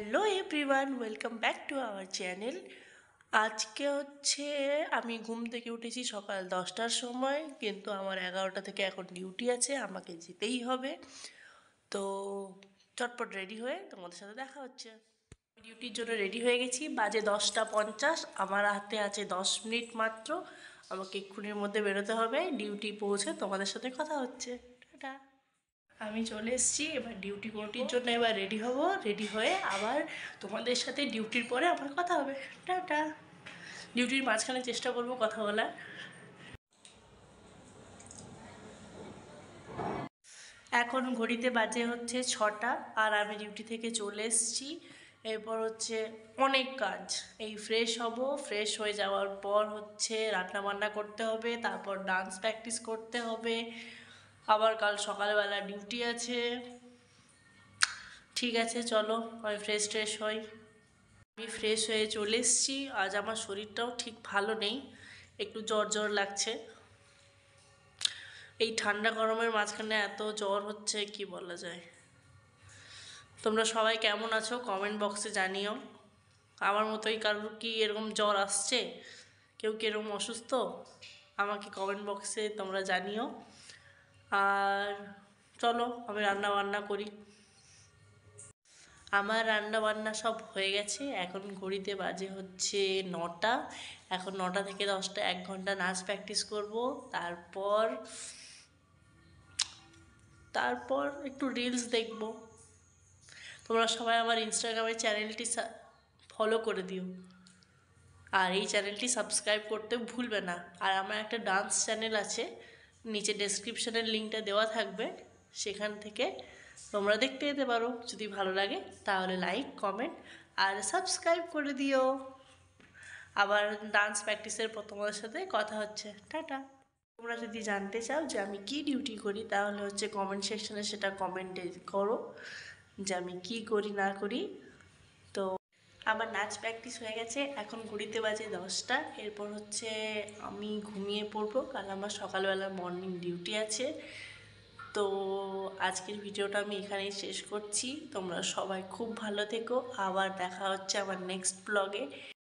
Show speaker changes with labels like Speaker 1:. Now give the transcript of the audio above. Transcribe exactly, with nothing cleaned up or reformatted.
Speaker 1: Hello everyone, welcome back to our channel. আজকে হচ্ছে আমি ঘুম থেকে উঠেছি সকাল দশটার সময়, কিন্তু আমার এগারোটা থেকে এখন ডিউটি আছে, আমাকে যেতেই হবে। তো চটপট রেডি হয়ে তোমাদের সাথে দেখা হচ্ছে। ডিউটির জন্য রেডি হয়ে গেছি, বাজে দশটা পঞ্চাশ, আমার হাতে আছে দশ মিনিট মাত্র। আমাকে এক্ষুনির মধ্যে বেরোতে হবে, ডিউটি পৌঁছে তোমাদের সাথে কথা হচ্ছে। টাটা। আমি চলে এসেছি, এবার ডিউটি ডিউটির জন্য এবার রেডি হব। রেডি হয়ে আবার তোমাদের সাথে ডিউটির পরে আমার কথা হবে। টাটা। ডিউটির মাঝখানে চেষ্টা করব কথা বলার। এখন ঘড়িতে বাজে হচ্ছে ছটা, আর আমি ডিউটি থেকে চলে এসেছি। এরপর হচ্ছে অনেক কাজ, এই ফ্রেশ হব, ফ্রেশ হয়ে যাওয়ার পর হচ্ছে রান্না বান্না করতে হবে, তারপর ডান্স প্র্যাকটিস করতে হবে, আবার কাল সকালবেলা ডিউটি আছে। ঠিক আছে, চলো আমি ফ্রেশ ট্রেশ হই। আমি ফ্রেশ হয়ে চলে এসেছি। আজ আমার শরীরটাও ঠিক ভালো নেই, একটু জ্বর জ্বর লাগছে। এই ঠান্ডা গরমের মাঝখানে এত জ্বর হচ্ছে, কি বলা যায়। তোমরা সবাই কেমন আছো কমেন্ট বক্সে জানিও। আমার মতোই কারোর কি এরকম জ্বর আসছে, কেউ কি এরকম অসুস্থ, আমাকে কমেন্ট বক্সে তোমরা জানিও। আর চলো আমি রান্না বান্না করি। আমার রান্না বান্না সব হয়ে গেছে, এখন ঘড়িতে বাজে হচ্ছে নটা। এখন নটা থেকে দশটা এক ঘন্টা নাচ প্র্যাকটিস করব, তারপর তারপর একটু রিলস দেখব। তোমরা সবাই আমার ইনস্টাগ্রামের চ্যানেলটি ফলো করে দিও, আর এই চ্যানেলটি সাবস্ক্রাইব করতে ভুলবে না। আর আমার একটা ডান্স চ্যানেল আছে, নিচে ডেসক্রিপশনের লিঙ্কটা দেওয়া থাকবে, সেখান থেকে তোমরা দেখতে যেতে পারো। যদি ভালো লাগে তাহলে লাইক কমেন্ট আর সাবস্ক্রাইব করে দিও। আবার ডান্স প্র্যাকটিসের পর তোমাদের সাথে কথা হচ্ছে। টাটা। তোমরা যদি জানতে চাও যে আমি কি ডিউটি করি, তাহলে হচ্ছে কমেন্ট সেকশনে সেটা কমেন্টে করো যে আমি কি করি না করি। তো আমার নাচ প্র্যাকটিস হয়ে গেছে, এখন ঘড়িতে বাজে দশটা। এরপর হচ্ছে আমি ঘুমিয়ে পড়বো, কারণ আমার সকালবেলা মর্নিং ডিউটি আছে। তো আজকের ভিডিওটা আমি এখানেই শেষ করছি। তোমরা সবাই খুব ভালো থেকো, আবার দেখা হচ্ছে আমার নেক্সট ব্লগে।